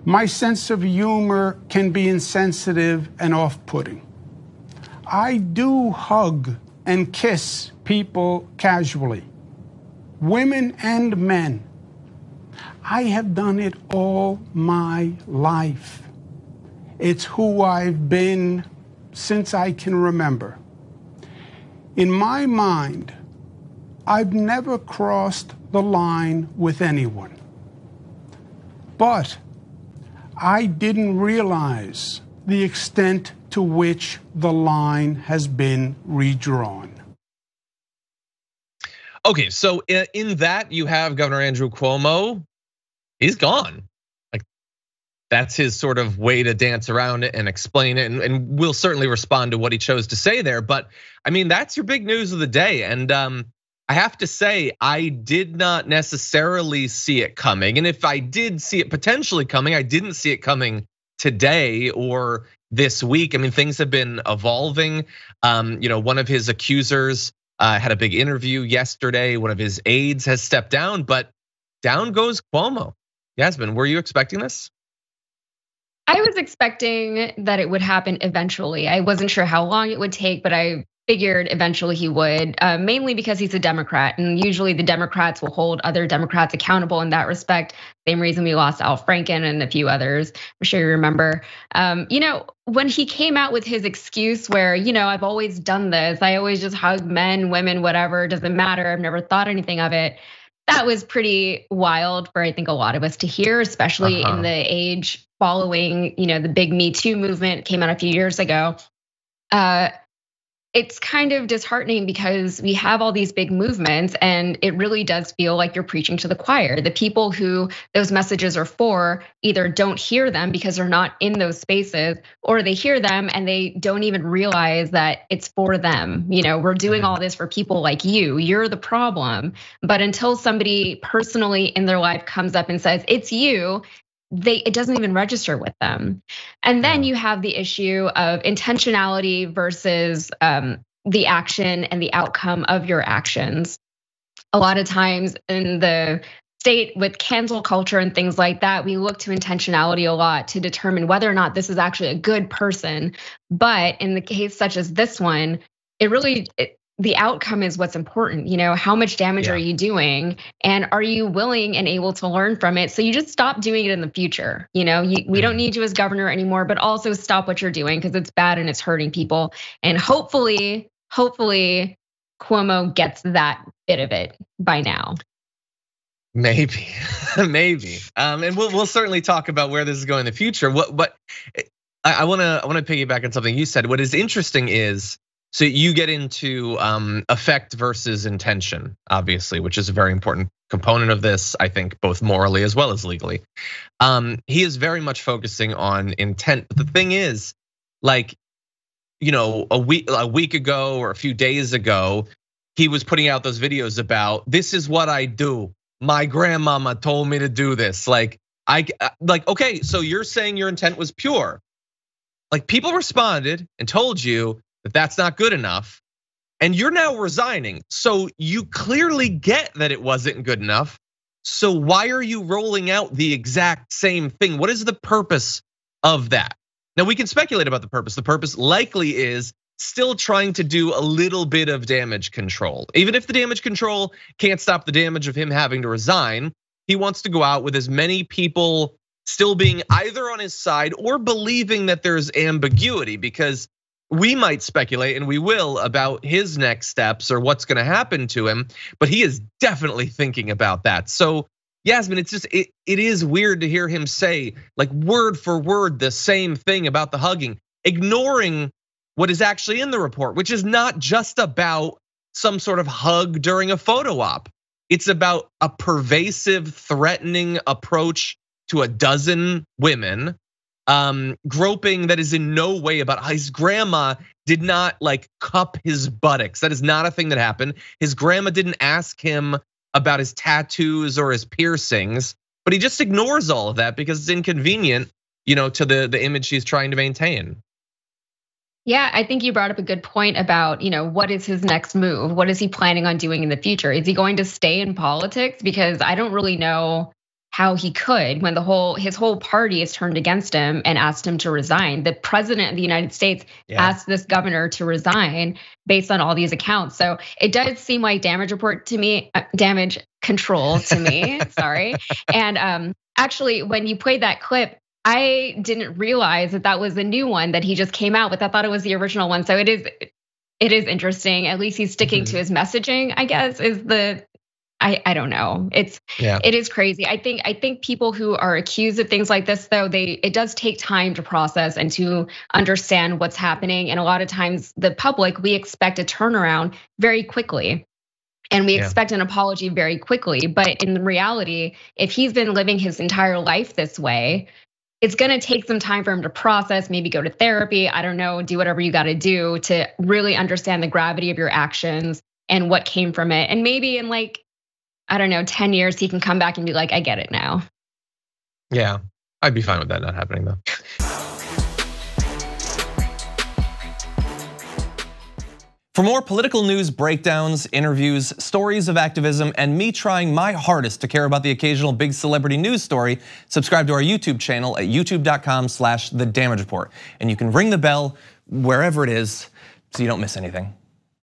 My sense of humor can be insensitive and off-putting. I do hug and kiss people casually, women and men. I have done it all my life. It's who I've been since I can remember. In my mind, I've never crossed the line with anyone. But I didn't realize the extent to which the line has been redrawn. Okay, so in that you have Governor Andrew Cuomo. He's gone. Like, that's his sort of way to dance around it and explain it, and we'll certainly respond to what he chose to say there. But I mean, that's your big news of the day. And I have to say, I did not necessarily see it coming. And if I did see it potentially coming, I didn't see it coming today or this week. I mean, things have been evolving. One of his accusers had a big interview yesterday. One of his aides has stepped down, but down goes Cuomo. Yasmin, were you expecting this? I was expecting that it would happen eventually. I wasn't sure how long it would take, but I figured eventually he would, mainly because he's a Democrat. And usually the Democrats will hold other Democrats accountable in that respect. Same reason we lost Al Franken and a few others, I'm sure you remember. When he came out with his excuse where, I've always done this. I always just hug men, women, whatever, doesn't matter. I've never thought anything of it. That was pretty wild for, I think, a lot of us to hear, especially in the age following, the big Me Too movement came out a few years ago. It's kind of disheartening because we have all these big movements and it really does feel like you're preaching to the choir. The people who those messages are for either don't hear them because they're not in those spaces, or they hear them and they don't even realize that it's for them. We're doing all this for people like you. You're the problem. But until somebody personally in their life comes up and says, it's you, it doesn't even register with them. And then you have the issue of intentionality versus the action and the outcome of your actions. A lot of times in the state with cancel culture and things like that, we look to intentionality a lot to determine whether or not this is actually a good person. But in the case such as this one, the outcome is what's important. How much damage are you doing, and are you willing and able to learn from it? So you just stop doing it in the future. We don't need you as governor anymore, but also stop what you're doing because it's bad and it's hurting people. And hopefully Cuomo gets that bit of it by now. Maybe. And we'll certainly talk about where this is going in the future. But I want to piggyback on something you said. What is interesting is, so you get into effect versus intention, obviously, which is a very important component of this, I think, both morally as well as legally. He is very much focusing on intent. But the thing is, a week ago or a few days ago, he was putting out those videos about, this is what I do. My grandmama told me to do this. Okay, so you're saying your intent was pure. People responded and told you that that's not good enough, and you're now resigning. So you clearly get that it wasn't good enough. So why are you rolling out the exact same thing? What is the purpose of that? Now we can speculate about the purpose. The purpose likely is still trying to do a little bit of damage control. Even if the damage control can't stop the damage of him having to resign, he wants to go out with as many people still being either on his side or believing that there's ambiguity, because we might speculate, and we will, about his next steps or what's gonna happen to him, but he is definitely thinking about that. So Yasmin, it's just, it is weird to hear him say word for word the same thing about the hugging, ignoring what is actually in the report, which is not just about some sort of hug during a photo op. It's about a pervasive, threatening approach to a dozen women, groping that is in no way about, his grandma did not cup his buttocks. That is not a thing that happened. His grandma didn't ask him about his tattoos or his piercings, but he just ignores all of that because it's inconvenient, to the image he's trying to maintain. Yeah, I think you brought up a good point about, what is his next move? What is he planning on doing in the future? Is he going to stay in politics? Because I don't really know how he could when his whole party is turned against him and asked him to resign. The president of the United States asked this governor to resign based on all these accounts. So it does seem like damage control to me, sorry. And actually, when you played that clip, I didn't realize that was a new one that he just came out with. I thought it was the original one. So it is interesting. At least he's sticking to his messaging, I guess, I don't know. It is crazy. I think people who are accused of things like this, though, it does take time to process and to understand what's happening. And a lot of times the public, we expect a turnaround very quickly. And we expect an apology very quickly. But in reality, if he's been living his entire life this way, it's gonna take some time for him to process, maybe go to therapy, I don't know, do whatever you gotta do to really understand the gravity of your actions and what came from it. And maybe in 10 years, he can come back and be like, I get it now. Yeah, I'd be fine with that not happening though. For more political news breakdowns, interviews, stories of activism, and me trying my hardest to care about the occasional big celebrity news story, subscribe to our YouTube channel at youtube.com/The Damage Report. And you can ring the bell wherever it is so you don't miss anything.